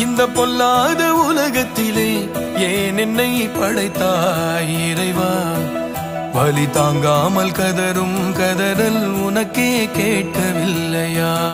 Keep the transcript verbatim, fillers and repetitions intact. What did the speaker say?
இந்த பொல்லாத உலகத்திலே ஏன் என்னை படைத்தாய் இறைவா? வலி தாங்காமல் கதரும் கதறல் உனக்கே கேட்கவில்லையா?